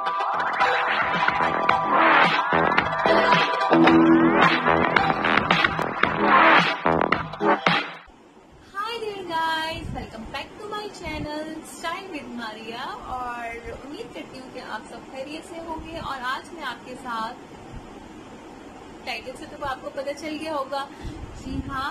Hi there guys, welcome back to my channel style with Maria. और उम्मीद करती हूँ कि आप सब खैरियत से होंगे। और आज मैं आपके साथ, टाइटल से तो आपको पता चल गया होगा, जी हाँ,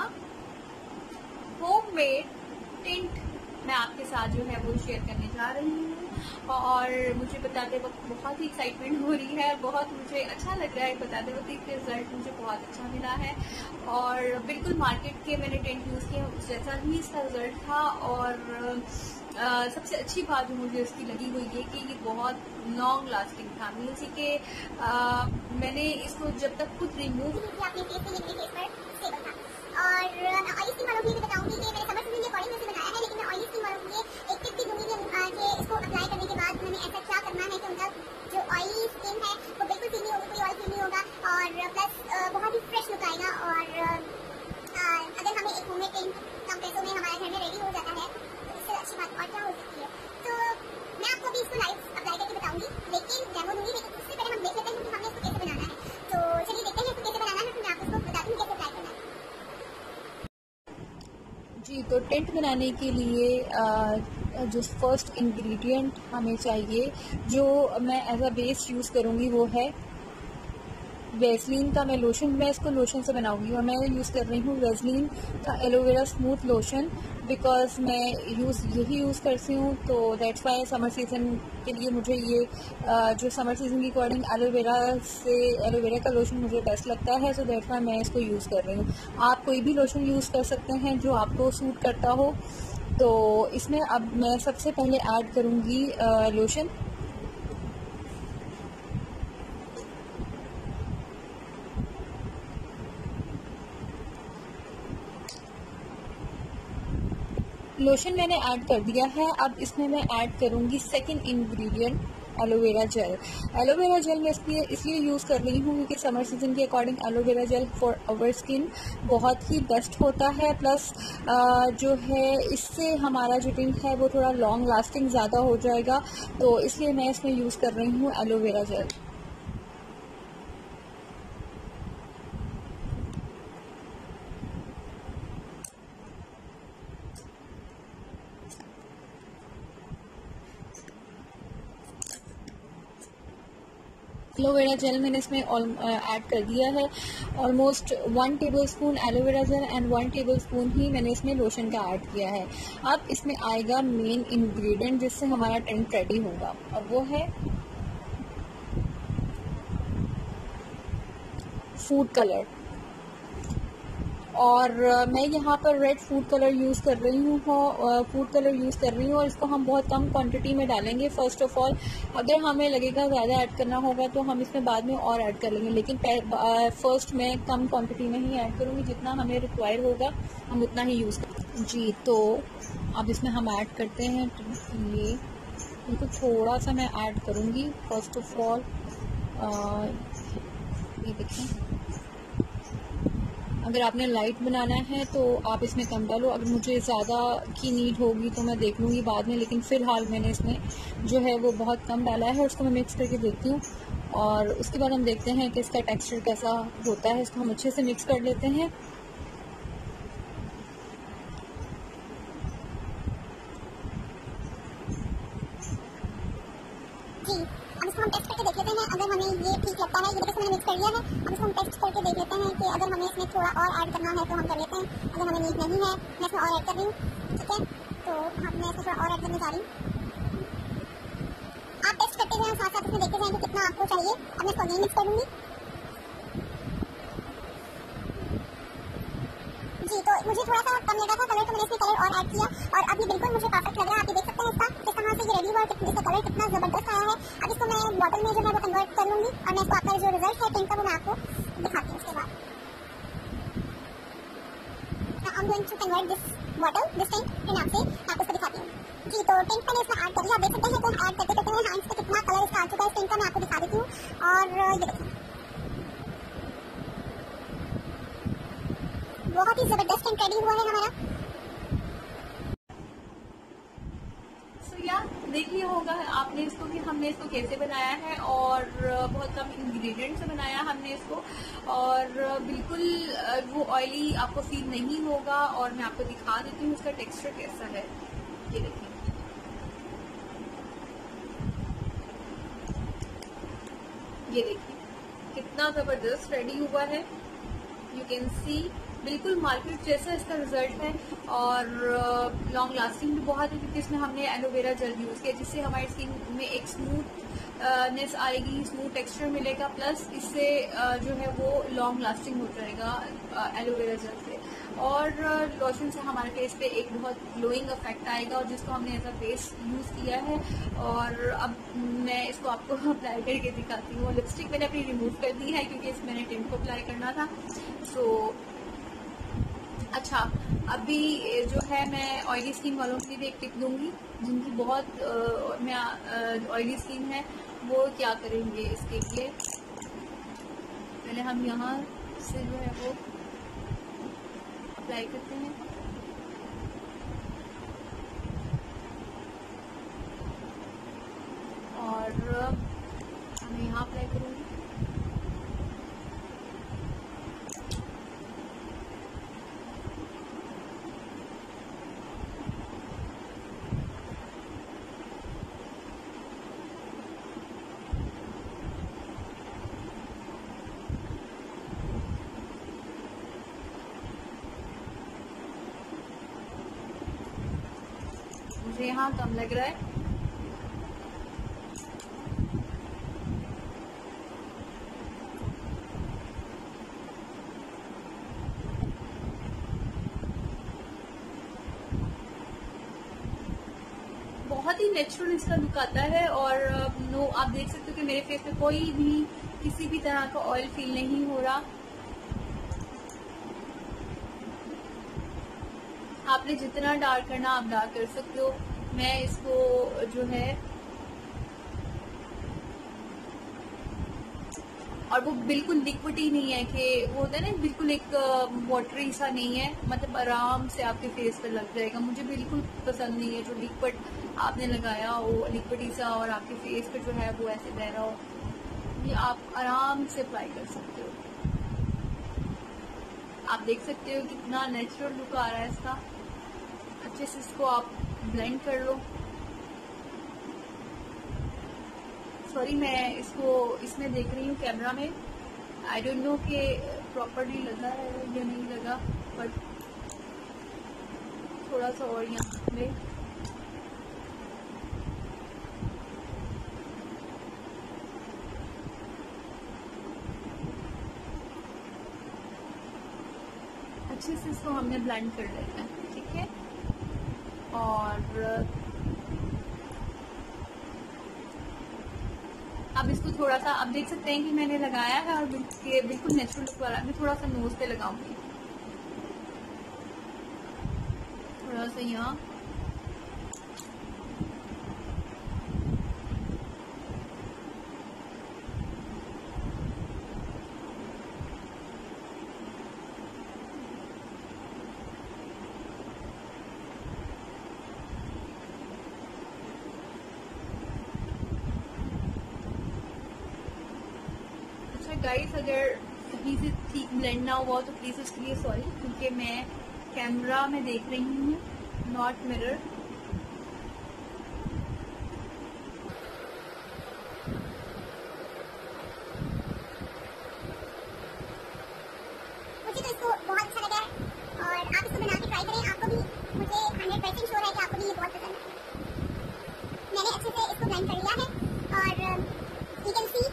होममेड टेंट मैं आपके साथ जो है वो शेयर करने जा रही हूँ। और मुझे बताते वक्त बहुत ही एक्साइटमेंट हो रही है, बहुत मुझे अच्छा लग रहा है बताते वक्त। एक रिजल्ट मुझे बहुत अच्छा मिला है और बिल्कुल मार्केट के मैंने टेंट यूज़ किया उस जैसा ही इसका रिजल्ट था। और सबसे अच्छी बात जो मुझे इसकी लगी वो ये कि ये बहुत लॉन्ग लास्टिंग था। मीन्स कि मैंने इसको जब तक खुद रिमूव और मैं ऑयली स्किन वालों के लिए बताऊंगी कि मैंने समर सीजन के अकॉर्डिंग वैसे बनाया है, लेकिन मैं ऑयली स्किन वालों के लिए एक टिप भी दूंगी कि इसको अप्लाई करने के बाद हमें ऐसा क्या करना है कि उनका जो ऑयली स्किन है वो बिल्कुल फील नहीं होगी, कोई ऑयल फील नहीं होगा और प्लस बहुत ही फ्रेश लुक आएगा। और अगर हमें एक होममेड टेंट कम पैसों में हमारे घर में रेडी हो जाता है तो इससे अच्छी बात और क्या हो सकती है। तो मैं आपको अभी इसको लाइव अप्लाई करके बताऊंगी, लेकिन डेमो दूंगी। लेकिन उससे पहले हम देख लेते हैं कि हमें इसको कैसे बनाना है। तो चलिए देखते हैं इसको कैसे बनाना है, फिर मैं आपको इसको बताती हूँ कैसे अप्लाई करना है। जी, तो टेंट बनाने के लिए जो फर्स्ट इंग्रेडिएंट हमें चाहिए, जो मैं एज अ बेस यूज़ करूँगी वो है वेस्लीन का मैं लोशन। मैं इसको लोशन से बनाऊंगी और मैं यूज़ कर रही हूँ वेस्लीन का एलोवेरा स्मूथ लोशन, बिकॉज मैं यही यूज़ करती हूँ। तो दैट्स वाई समर सीज़न के लिए मुझे ये जो समर सीज़न के अकॉर्डिंग एलोवेरा का लोशन मुझे बेस्ट लगता है। सो दैट्स वाई मैं इसको यूज़ कर रही हूँ। आप कोई भी लोशन यूज़ कर सकते हैं जो आपको सूट करता हो। तो इसमें अब मैं सबसे पहले ऐड करूँगी लोशन। लोशन मैंने ऐड कर दिया है। अब इसमें मैं ऐड करूँगी second ingredient aloe vera gel. Aloe vera gel मैं इसलिए यूज़ कर रही हूँ क्योंकि समर सीजन के according aloe vera gel for our skin बहुत ही बेस्ट होता है। प्लस जो है इससे हमारा जो टिंट है वो थोड़ा लॉन्ग लास्टिंग ज़्यादा हो जाएगा। तो इसलिए मैं इसमें यूज़ कर रही हूँ एलोवेरा जेल। एलोवेरा जेल मैंने इसमें ऐड कर दिया है। Almost 1 tablespoon aloe vera gel and 1 tablespoon ही मैंने इसमें लोशन का ऐड किया है। अब इसमें आएगा मेन इंग्रेडिएंट जिससे हमारा टेंट रेडी होगा, और वो है फूड कलर। और मैं यहाँ पर रेड फूड कलर यूज़ कर रही हूँ और इसको हम बहुत कम क्वांटिटी में डालेंगे। फर्स्ट ऑफ ऑल अगर हमें लगेगा ज़्यादा ऐड करना होगा तो हम इसमें बाद में और ऐड कर लेंगे, लेकिन फर्स्ट मैं कम क्वांटिटी में ही ऐड करूँगी। जितना हमें रिक्वायर होगा हम उतना ही यूज़ करेंगे। जी, तो अब इसमें हम ऐड करते हैं ये बिल्कुल थोड़ा सा मैं ऐड करूँगी। फर्स्ट ऑफ ऑल ये देखें, अगर आपने लाइट बनाना है तो आप इसमें कम डालो। अगर मुझे ज़्यादा की नीड होगी तो मैं देख लूँगी बाद में, लेकिन फ़िलहाल मैंने इसमें जो है वो बहुत कम डाला है। उसको मैं मिक्स करके देखती हूँ और उसके बाद हम देखते हैं कि इसका टेक्सचर कैसा होता है। इसको हम अच्छे से मिक्स कर लेते हैं। जी, अब इसको हम टेस्ट करके देख लेते हैं अगर हमें ये ठीक लगता है। ये देखो मैंने मिक्स कर दिया है। अब इसको हम टेस्ट करके देख लेते हैं कि अगर हमें इसमें थोड़ा और ऐड करना है तो हम कर लेते हैं। अगर हमें नीड नहीं है मैं इसमें और ऐड कर रही हूँ, ठीक है। तो मैं इसमें थोड़ा और ऐड करने जा रही हूँ। आप टेस्ट करते जाएं, साथ साथ इसमें देखते जाएं कि कितना आपको चाहिए। अब मैं इसको अगेन मिक्स कर दूँगी। जी, तो मुझे थोड़ा सा कम लगा था कलर, तो मैंने इसमें कलर और ऐड किया और अभी बिल्कुल मुझे परफेक्ट लग रहा है। आप ये देख सकते हैं इसका किस तरह से ये रेडी हुआ, इसका कलर कितना ज़बरदस्त आया है। अब इसको मैं बॉटल में जो है वो कन्वर्ट कर लूँगी और मैं इसको आपका जो रिजल्ट है टेंट का वो मैं आपको दिखाती हूँ। उसके बाद I'm going to convert this bottle, this tent, फिर आपसे आपको इसको दिखाती हूँ। जी, तो टेंट मैंने इसमें ऐड कर दिया। आप देख सकते हैं कि ऐड करते करते हैं इसका कितना कलर इसका आ चुका है। इस टेंट का मैं आपको दिखा देती हूँ। और ये देखिए बहुत ही ज़बरदस्त टेंट रेडी हुआ है हमारा। सो या देख लिया होगा आपने इसको कि हम हमने इसको कैसे बनाया है और बहुत कम इंग्रेडिएंट से बनाया हमने इसको, और बिल्कुल वो ऑयली आपको फील नहीं होगा। और मैं आपको दिखा देती हूँ इसका टेक्सचर कैसा है। ये देखिए, ये देखिए कितना जबरदस्त रेडी हुआ है। यू कैन सी बिल्कुल मार्केट जैसा इसका रिजल्ट है, और लॉन्ग लास्टिंग भी बहुत है क्योंकि इसमें हमने एलोवेरा जेल यूज किया, जिससे हमारी स्किन में एक स्मूथनेस आएगी, स्मूथ टेक्सचर मिलेगा, प्लस इससे जो है वो लॉन्ग लास्टिंग हो जाएगा एलोवेरा जेल से। और लोशन से हमारे फेस पे एक बहुत ग्लोइंग इफेक्ट आएगा, और जिसको हमने एज अ फेस यूज किया है। और अब मैं इसको आपको अप्लाई करके दिखाती हूँ। लिपस्टिक मैंने अपनी रिमूव कर दी है क्योंकि इसमें मैंने टिंट को अप्लाई करना था। सो अच्छा, अभी जो है मैं ऑयली स्किन वालों के लिए एक टिप दूंगी, जिनकी बहुत ऑयली स्किन है, वो क्या करेंगे इसके लिए। पहले हम यहाँ से जो है वो अप्लाई करते हैं, और मैं यहाँ अप्लाई करूँगी। मुझे यहाँ कम लग रहा है, बहुत ही नेचुरल इसका लुक आता है। और नो, आप देख सकते हो कि मेरे फेस पे कोई भी किसी भी तरह का ऑयल फील नहीं हो रहा। आपने जितना डार्क करना आप डार्क कर सकते हो। मैं इसको जो है, और वो बिल्कुल लिक्विड ही नहीं है कि वो होता है ना, बिल्कुल एक वाटरी सा नहीं है, मतलब आराम से आपके फेस पर लग जाएगा। मुझे बिल्कुल पसंद नहीं है जो लिक्विड आपने लगाया वो लिक्विड सा और आपके फेस पे जो है वो ऐसे बह रहा हो। ये आप आराम से अप्लाई कर सकते हो। आप देख सकते हो कितना नेचुरल लुक आ रहा है इसका। अच्छे से इसको आप ब्लेंड कर लो। सॉरी, मैं इसको इसमें देख रही हूँ कैमरा में, आई डोंट नो कि प्रॉपरली लगा है या नहीं लगा, बट थोड़ा सा और यहाँ में अच्छे से इसको हमने ब्लेंड कर लेना है, ठीक है। और अब इसको थोड़ा सा आप देख सकते हैं कि मैंने लगाया है और बिल्कुल नेचुरल लुक वाला। मैं थोड़ा सा नोज पे लगाऊंगी, थोड़ा सा यहाँ, गाइस अगर कहीं से ठीक ब्लेंड ना हुआ तो प्लीज उसके लिए सॉरी, क्योंकि मैं कैमरा में देख रही हूँ, नॉट मिरर। मुझे तो इसको बहुत अच्छा लगा है और आप इसको बना के ट्राई करें। आपको भी, मुझे 100% श्योर है कि आपको भी ये बहुत पसंद है। मैंने अच्छे से इसको ब्लेंड कर लिया है और यू कैन सी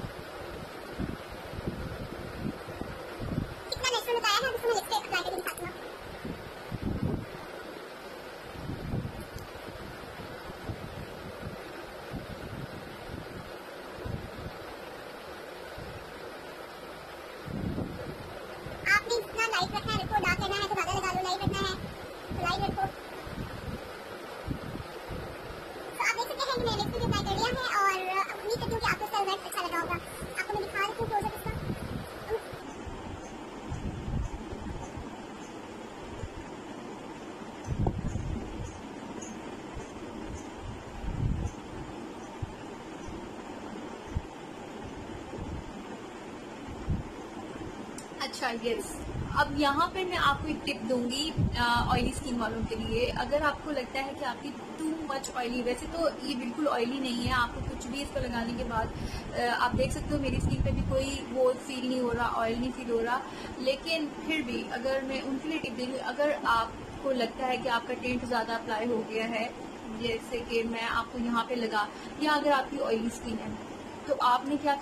अच्छा यस, अब यहाँ पे मैं आपको एक टिप दूंगी ऑयली स्किन वालों के लिए। अगर आपको लगता है कि आपकी टू मच ऑयली, वैसे तो ये बिल्कुल ऑयली नहीं है, आपको कुछ भी इसको लगाने के बाद आप देख सकते हो मेरी स्किन पे भी कोई वो फील नहीं हो रहा, ऑयल नहीं फील हो रहा। लेकिन फिर भी अगर मैं उनके लिए टिप दूंगी, अगर आपको लगता है कि आपका टिंट ज़्यादा अप्लाई हो गया है, जैसे कि मैं आपको यहाँ पे लगा, या अगर आपकी ऑयली स्किन है तो आपने क्या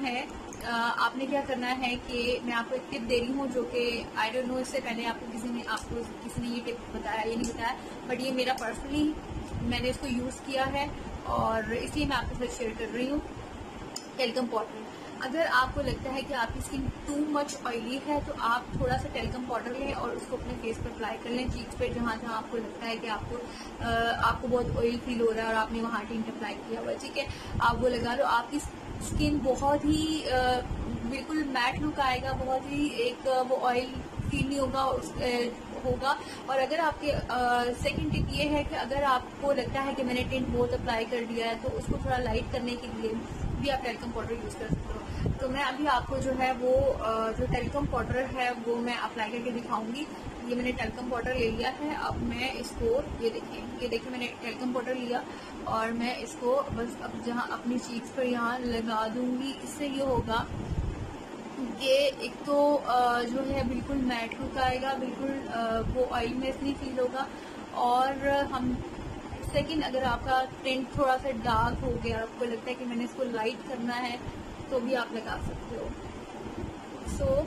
करना है कि मैं आपको एक टिप दे रही हूँ जो कि आई डोंट नो, इससे पहले आपको किसी ने ये टिप बताया, ये नहीं बताया, बट ये मेरा पर्सनली मैंने इसको यूज़ किया है और इसलिए मैं आपके साथ शेयर कर रही हूँ। टेल्कम पाउडर, अगर आपको लगता है कि आपकी स्किन टू मच ऑयली है तो आप थोड़ा सा टेल्कम पाउडर लें और उसको अपने फेस पर अप्लाई कर लें, चीक्स पे, जहाँ जहाँ आपको लगता है कि आपको बहुत ऑयल फील हो रहा है और आपने वहाँ टिंट अप्लाई किया हुआ, ठीक है, आप वो लगा लो। आपकी स्किन बहुत ही बिल्कुल मैट लुक आएगा, बहुत ही एक वो ऑयल फील नहीं होगा। और अगर आपके सेकंड टिप ये है कि अगर आपको लगता है कि मैंने टिंट बहुत अप्लाई कर दिया है तो उसको थोड़ा लाइट करने के लिए भी आप टेल्कम पाउडर यूज कर सकते हो। तो मैं अभी आपको जो है वो जो टेल्कम पाउडर है वो मैं अप्लाई करके दिखाऊंगी। ये मैंने टेल्कम पाउडर ले लिया है, अब मैं इसको ये देखिए मैंने टेल्कम पाउडर लिया और मैं इसको बस अब जहाँ अपनी चीक्स पर यहाँ लगा दूंगी। इससे ये होगा ये एक तो जो है बिल्कुल मैट लुक आएगा, बिल्कुल वो ऑयलीनेस नहीं फील होगा। और हम सेकंड, अगर आपका टिंट थोड़ा सा डार्क हो गया, आपको लगता है कि मैंने इसको लाइट करना है तो भी आप लगा सकते हो। सो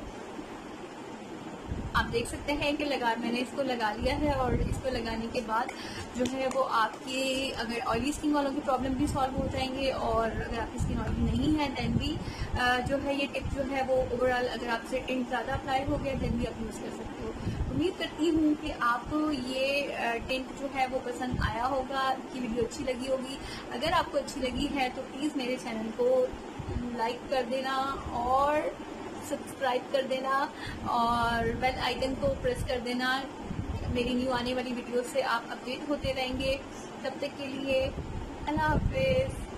आप देख सकते हैं कि मैंने इसको लगा लिया है और इसको लगाने के बाद जो है वो आपकी अगर ऑयली स्किन वालों की प्रॉब्लम भी सॉल्व हो जाएंगे, और अगर आपकी स्किन ऑयली नहीं है देन भी जो है ये टिप जो है वो ओवरऑल अगर आपसे टिंट ज़्यादा अप्लाई हो गया देन भी आप यूज़ कर सकते हो। उम्मीद करती हूँ कि आपको ये टिंट जो है वो पसंद आया होगा, कि वीडियो अच्छी लगी होगी। अगर आपको अच्छी लगी है तो प्लीज़ मेरे चैनल को लाइक कर देना और सब्सक्राइब कर देना और बेल आइकन को प्रेस कर देना। मेरी न्यू आने वाली वीडियो से आप अपडेट होते रहेंगे। तब तक के लिए अल्लाह हाफिज़।